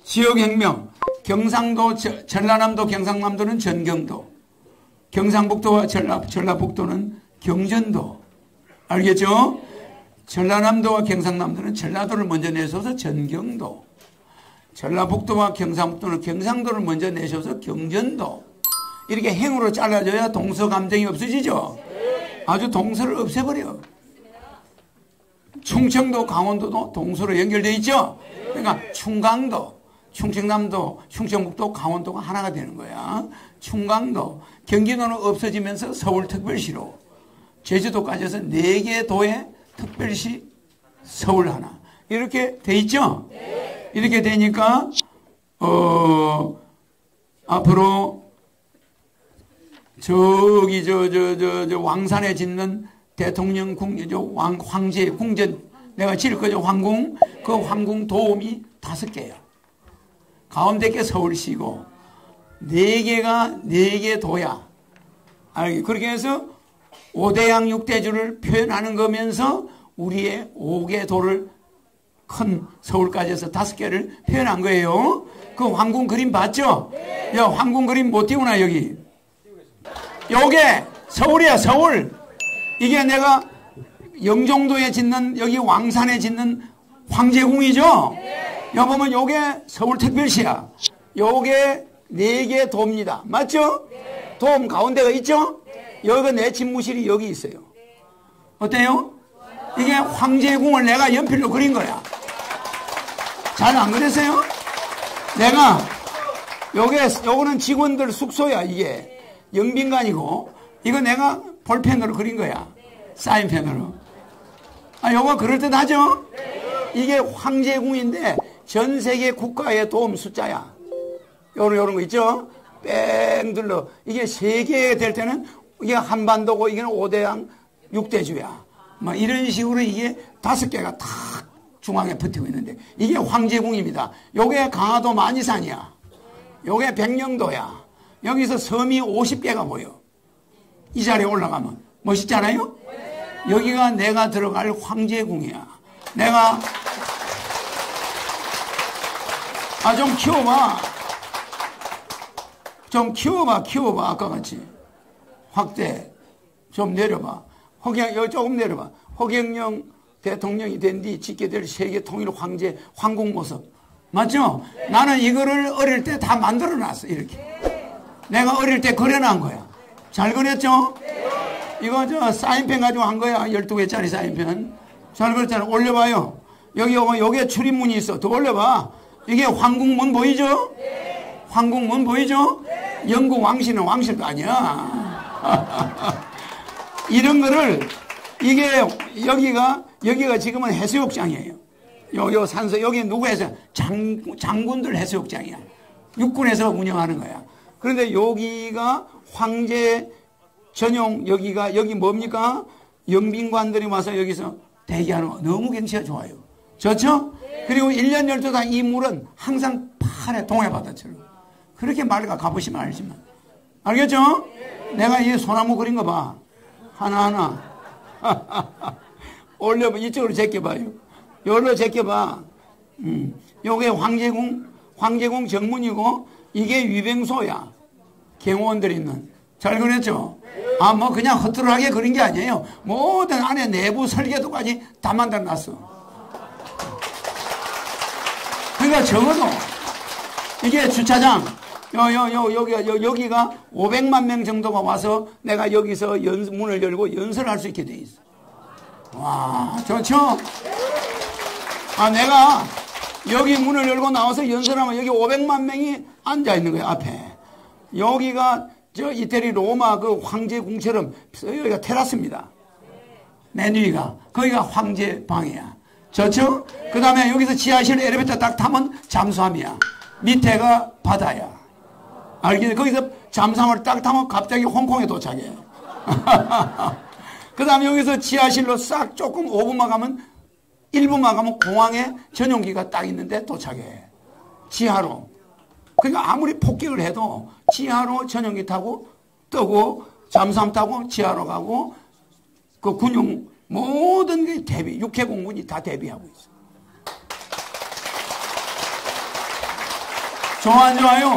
지역혁명. 경상도, 전라남도, 경상남도는 전경도. 경상북도와 전라북도는 경전도. 알겠죠? 전라남도와 경상남도는 전라도를 먼저 내셔서 전경도. 전라북도와 경상북도는 경상도를 먼저 내셔서 경전도. 이렇게 행으로 잘라줘야 동서 감정이 없어지죠? 아주 동서를 없애버려. 충청도, 강원도도 동서로 연결되어 있죠? 그러니까 충강도, 충청남도, 충청북도, 강원도가 하나가 되는 거야. 충강도. 경기도는 없어지면서 서울특별시로. 제주도까지 해서 4개 도의 특별시 서울 하나. 이렇게 돼 있죠? 이렇게 되니까, 앞으로, 저기, 왕산에 짓는 대통령 황제 궁전, 내가 지을 거죠, 황궁. 그 황궁 도움이 5개야. 가운데 게 서울시고, 4개 도야. 그렇게 해서 5대양 6대주를 표현하는 거면서 우리의 5개 도를 큰 서울까지 해서 5개를 표현한 거예요. 그 황궁 그림 봤죠? 야, 황궁 그림 못 띄우나, 여기? 요게 서울이야, 서울. 이게 내가 영종도에 짓는, 여기 왕산에 짓는 황제궁이죠? 여기 보면 요게 서울특별시야. 요게 4개 도입니다. 맞죠? 도움 가운데가 있죠? 여기가 내 집무실이 여기 있어요. 어때요? 이게 황제궁을 내가 연필로 그린 거야. 잘 안 그랬어요? 내가 요거는 직원들 숙소야. 이게 영빈관이고, 이거 내가 볼펜으로 그린 거야. 사인펜으로. 요거 그럴듯하죠? 이게 황제궁인데 전 세계 국가의 도움 숫자야. 요런 거 있죠? 뺑 둘러. 이게 3개 될 때는 이게 한반도고, 이게 5대양 6대주야. 뭐 이런 식으로 이게 5개가 탁 중앙에 붙이고 있는데, 이게 황제궁입니다. 요게 강화도 만이산이야. 요게 백령도야. 여기서 섬이 50개가 보여. 이 자리에 올라가면 멋있잖아요? 여기가 내가 들어갈 황제궁이야. 내가 좀 키워봐. 아까 같이 확대 좀 내려봐. 조금 내려봐. 허경영 대통령이 된 뒤 짓게 될 세계 통일 황제 황궁 모습 맞죠? 나는 이거를 어릴 때 다 만들어 놨어. 이렇게 내가 어릴 때 그려놓은 거야. 잘 그렸죠? 이거 사인펜 가지고 한 거야. 12개짜리 사인펜. 잘 그렸잖아. 올려봐요. 여기 오면 여기에 출입문이 있어. 더 올려봐. 이게 황궁문 보이죠? 황궁문 보이죠? 영국 왕실은 왕실도 아니야. 이런 거를, 이게 여기가 지금은 해수욕장이에요. 요 산소, 여기 누구 해서 장군들 해수욕장이야. 육군에서 운영하는 거야. 그런데 여기가 황제 전용, 여기 뭡니까? 영빈관들이 와서 여기서 대기하는 거 너무 경치가 좋아요. 좋죠? 그리고 1년 12달 이 물은 항상 파래 동해바다처럼. 그렇게 맑아. 가보시면 알지만. 알겠죠? 내가 이 소나무 그린 거 봐. 하나하나. 올려봐. 이쪽으로 제껴봐요. 여기로 제껴봐. 요게 황제궁 정문이고, 이게 위병소야. 경호원들이 있는. 잘 그렸죠? 뭐 그냥 허투루하게 그린 게 아니에요. 모든 안에 내부 설계도까지 다 만들어 놨어. 그러니까 적어도 이게 주차장, 여기가 500만 명 정도가 와서 내가 여기서 문을 열고 연설할 수 있게 돼 있어. 와, 좋죠? 내가 여기 문을 열고 나와서 연설하면 여기 500만 명이 앉아 있는 거야, 앞에. 여기가 이태리 로마 그 황제궁처럼 여기가 테라스입니다. 맨 위가. 거기가 황제 방이야. 좋죠? 그 다음에 여기서 지하실 엘리베이터 딱 타면 잠수함이야. 밑에가 바다야. 알겠지? 거기서 잠수함을 딱 타면 갑자기 홍콩에 도착해. 그 다음에 여기서 지하실로 싹 조금 5분만 가면 1분만 가면 공항에 전용기가 딱 있는데 도착해. 지하로. 그러니까 아무리 폭격을 해도 지하로 전용기 타고 뜨고 잠수함 타고 지하로 가고 그 군용 모든 게 대비, 육해공군이 다 대비하고 있어. 좋아 안 좋아요?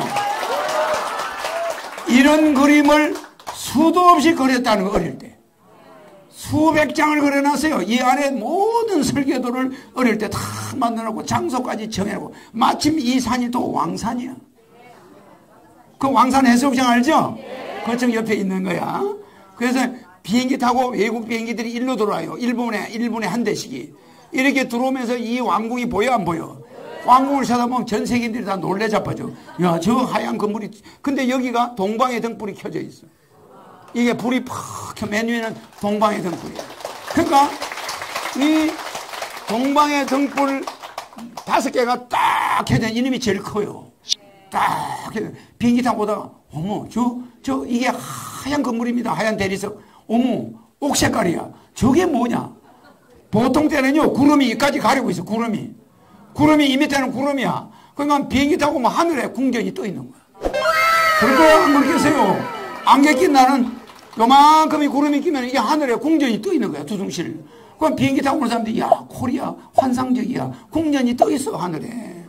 이런 그림을 수도 없이 그렸다는 거, 어릴 때. 수백 장을 그려놨어요. 이 안에 모든 설계도를 어릴 때 다 만들어놓고 장소까지 정해놓고, 마침 이 산이 또 왕산이야. 그 왕산 해수욕장 알죠? 그쪽 옆에 있는 거야. 그래서 비행기 타고 외국 비행기들이 일로 들어와요. 1분에 한 대씩이. 이렇게 들어오면서 이 왕궁이 보여 안 보여? 왕궁을 쳐다보면 전 세계인들이 다 놀래 자빠져. 야, 저 하얀 건물이. 근데 여기가 동방의 등불이 켜져 있어. 이게 불이 팍 켜, 맨 위에는 동방의 등불이야. 그러니까 이 동방의 등불 5개가 딱 켜져. 이놈이 제일 커요. 딱 비행기 타고 오다가, 어머, 이게 하얀 건물입니다. 하얀 대리석. 어머, 옥색깔이야. 저게 뭐냐? 보통 때는요, 구름이 여기까지 가리고 있어, 구름이 이 밑에는 구름이야. 그러니까 비행기 타고 뭐 하늘에 궁전이 떠 있는 거야. 그럴 거야, 안 그렇겠어요? 안개 낀 나는 요만큼이 구름이 끼면 이게 하늘에 궁전이 떠 있는 거야, 두둥실. 그럼 비행기 타고 오는 사람들이, 야, 코리아 환상적이야. 궁전이 떠 있어, 하늘에.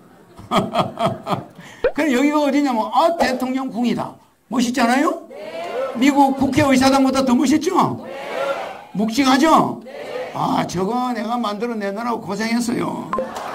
그럼 여기가 어디냐면, 아, 대통령 궁이다. 멋있잖아요? 미국 국회의사당보다 더 멋있죠? 묵직하죠? 아, 저거 내가 만들어내느라고 고생했어요.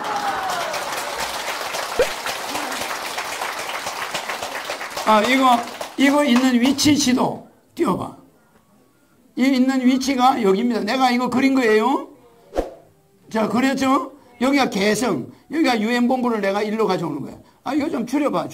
아, 이거 있는 위치 지도 띄워봐. 이 있는 위치가 여기입니다. 내가 이거 그린 거예요. 자, 그렸죠? 여기가 개성, 여기가 유엔본부를 내가 일로 가져오는 거야. 아, 이거 좀 줄여봐.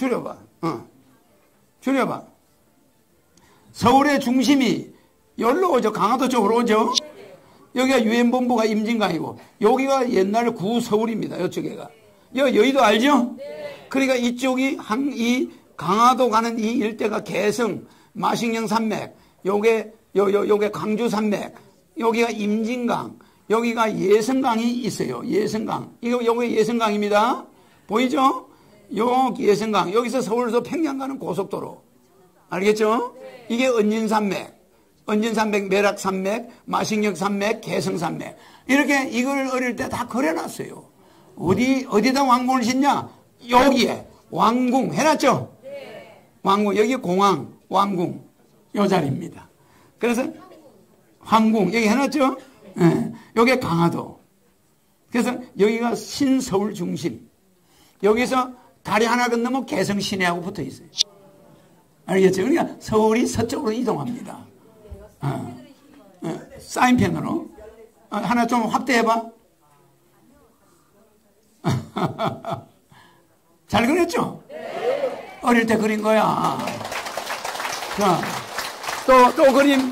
줄여봐. 서울의 중심이 여기로 오죠. 강화도 쪽으로 오죠. 여기가 유엔본부가 임진강이고, 여기가 옛날 구서울입니다. 이쪽에가. 여의도 알죠? 그러니까 이쪽이 이 강화도 가는 이 일대가 개성, 마식령 산맥, 요게 광주 산맥, 여기가 임진강, 여기가 예성강이 있어요. 예성강. 요게 예성강입니다. 보이죠? 요 예성강. 여기서 서울에서 평양 가는 고속도로. 알겠죠? 이게 은진산맥, 매락산맥, 마식령산맥, 개성산맥. 이렇게 이걸 어릴 때 다 그려놨어요. 어디다 왕궁을 짓냐? 여기에 왕궁 해놨죠? 왕궁, 여기 공항, 왕궁, 요 자리입니다. 그래서 황궁, 여기 해놨죠? 여기 강화도. 그래서 여기가 신서울 중심. 여기서 다리 하나 건너면 개성 시내하고 붙어 있어요. 알겠죠? 그러니까 서울이 서쪽으로 이동합니다. 사인펜으로. 하나 좀 확대해봐. 잘 그렸죠? 어릴 때 그린 거야. 자, 또 그림.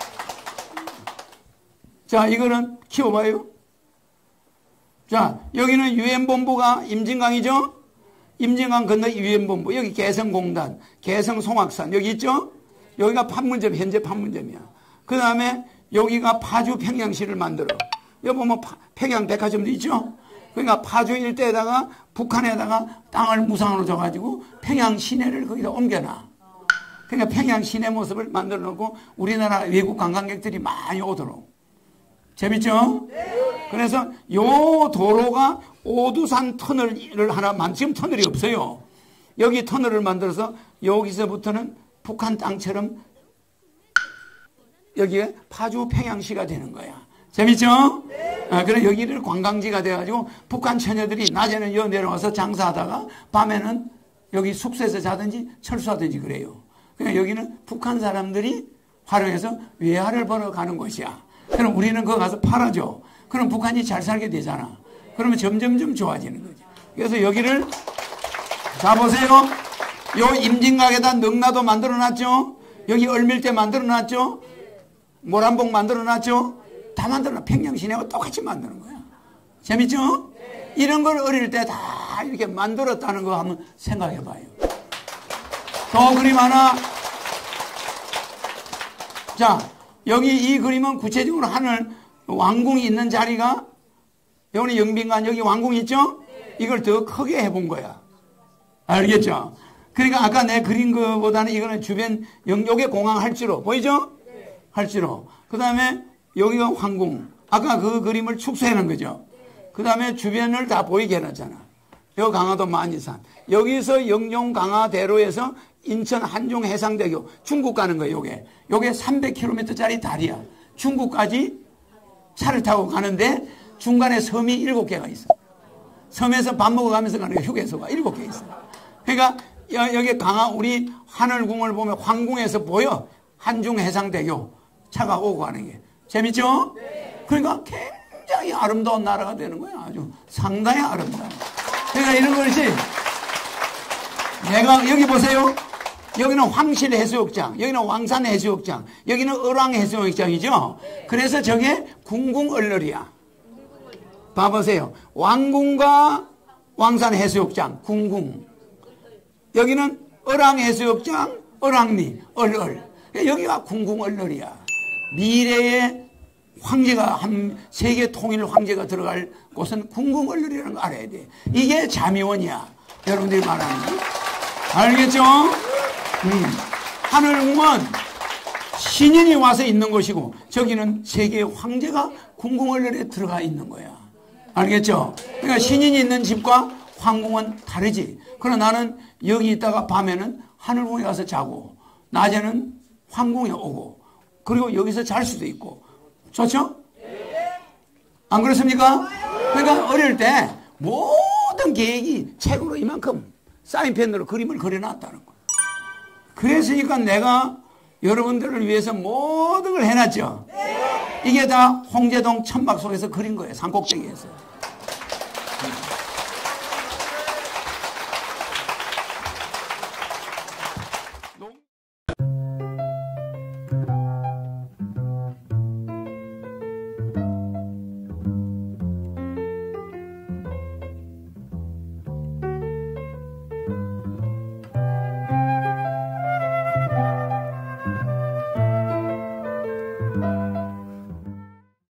자, 이거는 키워봐요. 자, 여기는 유엔본부가 임진강이죠? 임진강 건너 유엔본부. 여기 개성공단, 개성송악산. 여기 있죠? 여기가 판문점, 현재 판문점이야. 그 다음에 여기가 파주 평양시를 만들어. 여기 보면 평양백화점도 있죠? 그러니까 파주 일대에다가 북한에다가 땅을 무상으로 줘가지고 평양 시내를 거기다 옮겨놔. 그러니까 평양 시내 모습을 만들어 놓고 우리나라 외국 관광객들이 많이 오도록. 재밌죠? 그래서 요 도로가 오두산 터널을 하나 지금 터널이 없어요. 여기 터널을 만들어서 여기서부터는 북한 땅처럼 여기에 파주 평양시가 되는 거야. 재밌죠? 그래 여기를 관광지가 돼가지고 북한 처녀들이 낮에는 여기 내려와서 장사하다가 밤에는 여기 숙소에서 자든지 철수하든지 그래요. 그러니까 여기는 북한 사람들이 활용해서 외화를 벌어 가는 곳이야. 그럼 우리는 거기 가서 팔아줘. 그럼 북한이 잘 살게 되잖아. 그러면 점점점 좋아지는 거죠. 그래서 여기를 자 보세요. 요 임진강에다 능라도 만들어놨죠. 여기 얼밀대 만들어놨죠. 모란봉 만들어놨죠. 다 만들어놔. 평양시내하고 똑같이 만드는 거야. 재밌죠? 이런 걸 어릴 때 다 이렇게 만들었다는 거 한번 생각해 봐요. 더 그림 하나. 자, 여기 이 그림은 구체적으로 하늘 왕궁이 있는 자리가 여기 영빈관 여기 왕궁 있죠? 이걸 더 크게 해본 거야. 알겠죠? 그러니까 아까 내 그린 거보다는 이거는 주변 요게 공항 할지로 보이죠? 할지로. 그 다음에 여기가 황궁. 아까 그 그림을 축소해 놓은 거죠. 그 다음에 주변을 다 보이게 해놨잖아. 요 강화도 만이산. 여기서 영종 강화대로에서 인천 한중 해상대교 중국 가는 거예요. 요게 300km짜리 다리야. 중국까지 차를 타고 가는데 중간에 섬이 7개가 있어. 섬에서 밥 먹어가면서 가는 게 휴게소가 7개 있어. 그러니까 여기 우리 하늘궁을 보면 황궁에서 보여. 한중 해상대교 차가 오고 가는 게. 재밌죠? 그러니까 굉장히 아름다운 나라가 되는 거야. 아주 상당히 아름다워. 그러니까 이런 것이 내가 여기 보세요. 여기는 황실 해수욕장, 여기는 왕산 해수욕장, 여기는 을왕 해수욕장이죠. 그래서 저게 궁궁 얼러리야. 봐보세요. 왕궁과 왕산 해수욕장, 궁궁. 여기는 을왕 해수욕장, 을왕리, 얼얼. 여기가 궁궁 얼러리야. 미래의 황제가 세계 통일 황제가 들어갈 곳은 궁궁 얼러리라는 거 알아야 돼. 이게 자미원이야. 여러분들이 말하는 거. 알겠죠? 하늘궁은 신인이 와서 있는 것이고 저기는 세계의 황제가 궁궁 얼러리에 들어가 있는 거야. 알겠죠? 그러니까 신인이 있는 집과 황궁은 다르지. 그러나 나는 여기 있다가 밤에는 하늘궁에 가서 자고 낮에는 황궁에 오고 그리고 여기서 잘 수도 있고 좋죠? 안 그렇습니까? 그러니까 어릴 때 모든 계획이 책으로 이만큼 사인펜으로 그림을 그려놨다는 거예요. 그랬으니까 내가 여러분들을 위해서 모든 걸 해놨죠. 이게 다 홍제동 천막 속에서 그린 거예요. 산꼭대기에서.